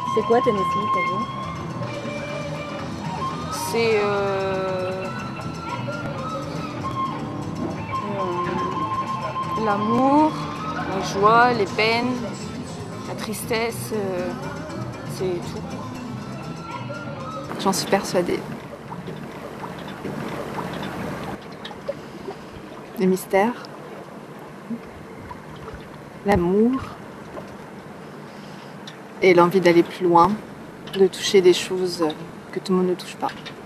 C'est quoi Tennessee pour vous? C'est l'amour, la joie, les peines, la tristesse, c'est tout. J'en suis persuadée. Le mystère, l'amour et l'envie d'aller plus loin, de toucher des choses que tout le monde ne touche pas.